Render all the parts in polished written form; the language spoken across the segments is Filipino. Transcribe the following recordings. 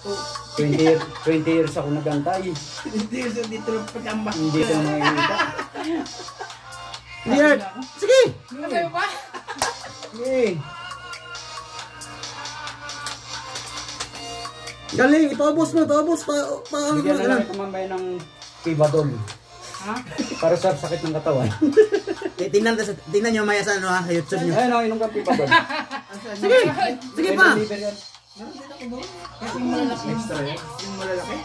20 years ako nagantay. 20 years dito lang pagamba. Hindi ko makikita. Weird. Sige. Ano ba? Sige. Galing, ipaubos mo, ipaubos. Bigyan na lang ito mamaya ng Pibadol. Ha? Para sa sakit ng katawan. Tingnan nyo maya sa ano ha, sa YouTube nyo. Ayun o, inom kang Pibadol. Sige, sige pa. Yung malalaki. Extra yan? Yung malalaki?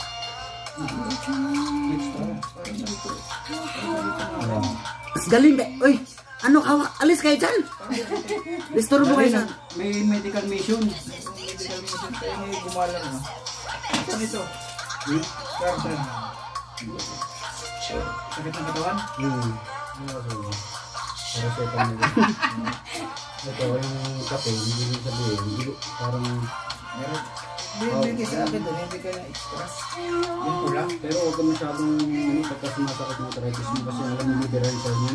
Galing ka. Uy, ano ka? Alis kayo dyan. Restore mo kayo sa... May medical mission. Medical mission tayo ngayon gumalang na. Saan ito? Saan? Sakit ng katawan? Para sa ito nila. Ito yung kape, hindi sabihin. Parang... Hindi sa akin doon, hindi ka na extra. Yung pula. Pero huwag ka masyadong pagka sumasakit ng arthritis mo kasi alam mo differential niyan.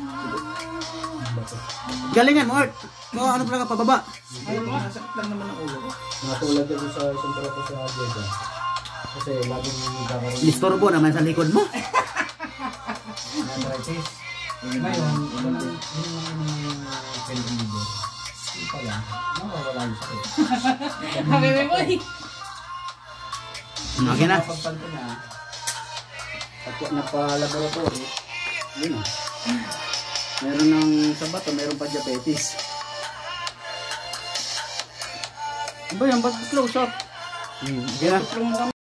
Galingan mo, Art. Ano pala ka pababa? Nasakit lang naman ang ulo ko. Natulad ka sa isang trapo sa Ageda. Kasi laging nagkakaroon. Disturbo naman sa likod mo. Arthritis. Ngayon, yung peligido. Hindi pa lang. Nakawala yung sakit. Habibi mo eh. Okay na. Pagpanto na, napa-laboratory, yun o. Meron ng sa bato, meron pa diabetes. Ano ba yan? Ba't close up? Okay na.